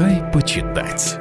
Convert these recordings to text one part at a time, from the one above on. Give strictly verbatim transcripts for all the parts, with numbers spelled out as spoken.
Дай почитать.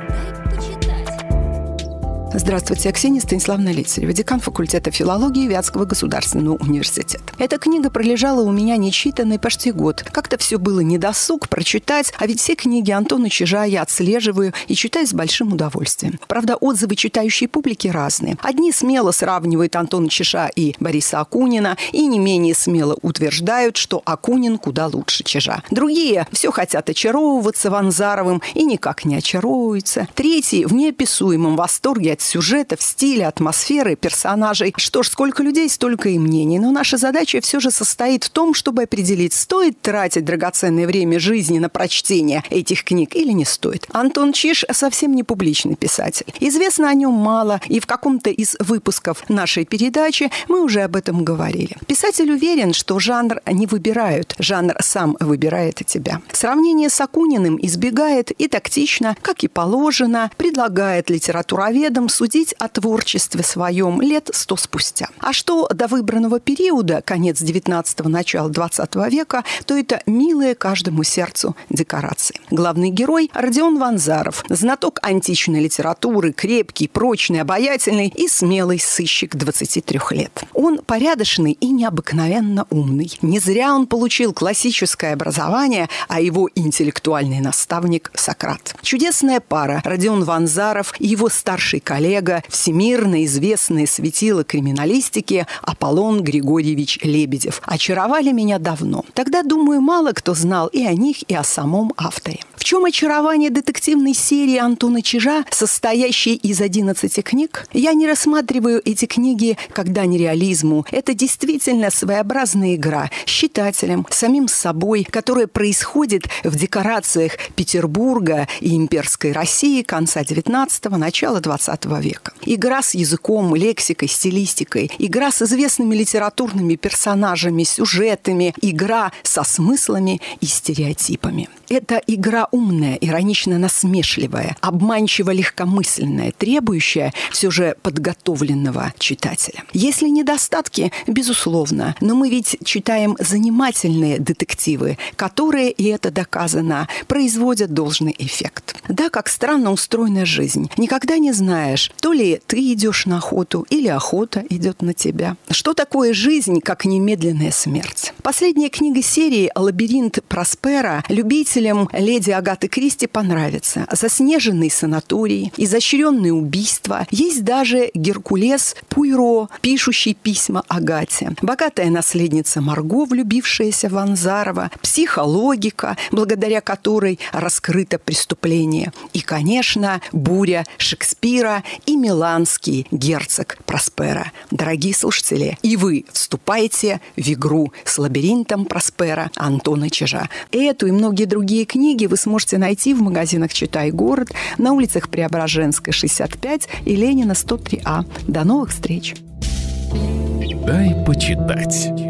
Здравствуйте, я Ксения Станиславовна Лицарева, декан факультета филологии Вятского государственного университета. Эта книга пролежала у меня нечитанной почти год. Как-то все было недосуг прочитать, а ведь все книги Антона Чижа я отслеживаю и читаю с большим удовольствием. Правда, отзывы читающей публики разные. Одни смело сравнивают Антона Чижа и Бориса Акунина, и не менее смело утверждают, что Акунин куда лучше Чижа. Другие все хотят очаровываться Ванзаровым и никак не очаровываются. Третьи в неописуемом восторге от сюжетов, стиля, атмосферы, персонажей. Что ж, сколько людей, столько и мнений. Но наша задача все же состоит в том, чтобы определить, стоит тратить драгоценное время жизни на прочтение этих книг или не стоит. Антон Чиж совсем не публичный писатель. Известно о нем мало, и в каком-то из выпусков нашей передачи мы уже об этом говорили. Писатель уверен, что жанр не выбирают, жанр сам выбирает тебя. Сравнение с Акуниным избегает и тактично, как и положено, предлагает литературоведам судить о творчестве своем лет сто спустя. А что до выбранного периода, конец девятнадцатого, начало двадцатого века, то это милые каждому сердцу декорации. Главный герой – Родион Ванзаров, знаток античной литературы, крепкий, прочный, обаятельный и смелый сыщик двадцати трёх лет. Он порядочный и необыкновенно умный. Не зря он получил классическое образование, а его интеллектуальный наставник – Сократ. Чудесная пара – Родион Ванзаров и его старший коллега, всемирно известный светило криминалистики Аполлон Григорьевич Лебедев, очаровали меня давно. Тогда, думаю, мало кто знал и о них, и о самом авторе. В чем очарование детективной серии Антона Чижа, состоящей из одиннадцати книг? Я не рассматриваю эти книги как дань реализму. Это действительно своеобразная игра с читателем, самим собой, которая происходит в декорациях Петербурга и имперской России конца девятнадцатого, начала двадцатого века. Игра с языком, лексикой, стилистикой, игра с известными литературными персонажами, сюжетами, игра со смыслами и стереотипами. Это игра умная, иронично-насмешливая, обманчиво-легкомысленная, требующая все же подготовленного читателя. Если недостатки, безусловно, но мы ведь читаем занимательные детективы, которые, и это доказано, производят должный эффект. Да, как странно устроена жизнь. Никогда не знаешь, то ли ты идешь на охоту, или охота идет на тебя. Что такое жизнь, как немедленная смерть? Последняя книга серии «Лабиринт Проспера» любителям леди Агаты Кристи понравится. Заснеженный санаторий, изощренные убийства. Есть даже Геркулес Пуйро, пишущий письма Агате. Богатая наследница Марго, влюбившаяся в Ванзарова. Психологика, благодаря которой раскрыто преступление. И, конечно, буря Шекспира и миланский герцог Проспера. Дорогие слушатели, и вы вступаете в игру с лабиринтом Проспера Антона Чижа. Эту и многие другие книги вы сможете найти в магазинах «Читай город», на улицах Преображенская, шестьдесят пять и Ленина, сто три А. До новых встреч! Дай почитать.